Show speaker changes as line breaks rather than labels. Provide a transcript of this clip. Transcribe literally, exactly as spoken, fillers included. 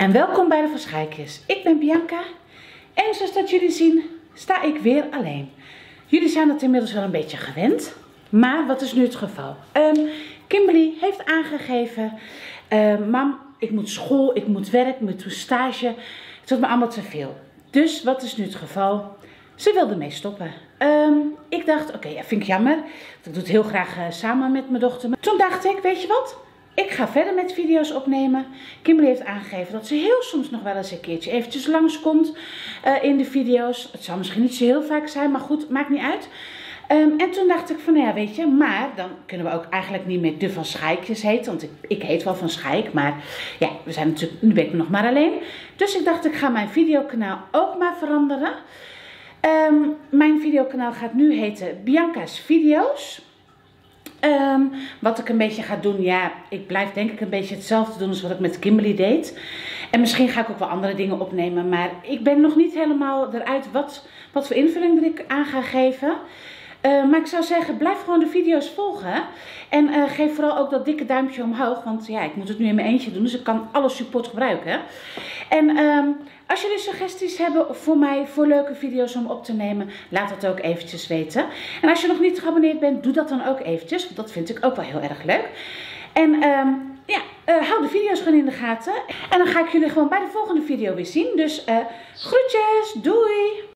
En welkom bij de Verschijkjes. Ik ben Bianca en zoals dat jullie zien sta ik weer alleen. Jullie zijn het inmiddels wel een beetje gewend, maar wat is nu het geval? Um, Kimberly heeft aangegeven, uh, mam, ik moet school, ik moet werk, ik moet stage. Het wordt me allemaal te veel. Dus wat is nu het geval? Ze wilde mee stoppen. Um, ik dacht, oké, okay, ja, vind ik jammer. Ik doe het heel graag uh, samen met mijn dochter. Maar toen dacht ik, weet je wat? Ik ga verder met video's opnemen. Kimberly heeft aangegeven dat ze heel soms nog wel eens een keertje eventjes langskomt uh, in de video's. Het zal misschien niet zo heel vaak zijn, maar goed, maakt niet uit. Um, en toen dacht ik van, nou ja, weet je, maar dan kunnen we ook eigenlijk niet meer de Van Schijkjes heten. Want ik, ik heet wel Van Schijk, maar ja, we zijn natuurlijk, nu ben ik nog maar alleen. Dus ik dacht, ik ga mijn videokanaal ook maar veranderen. Um, mijn videokanaal gaat nu heten Bianca's Video's. Um, wat ik een beetje ga doen, ja, ik blijf denk ik een beetje hetzelfde doen als wat ik met Kimberly deed. En misschien ga ik ook wel andere dingen opnemen, maar ik ben nog niet helemaal eruit wat, wat voor invulling er ik aan ga geven. Uh, maar ik zou zeggen, blijf gewoon de video's volgen. En uh, geef vooral ook dat dikke duimpje omhoog. Want ja, ik moet het nu in mijn eentje doen. Dus ik kan alle support gebruiken. En um, als jullie suggesties hebben voor mij, voor leuke video's om op te nemen, laat dat ook eventjes weten. En als je nog niet geabonneerd bent, doe dat dan ook eventjes. Want dat vind ik ook wel heel erg leuk. En um, ja, uh, hou de video's gewoon in de gaten. En dan ga ik jullie gewoon bij de volgende video weer zien. Dus uh, groetjes, doei!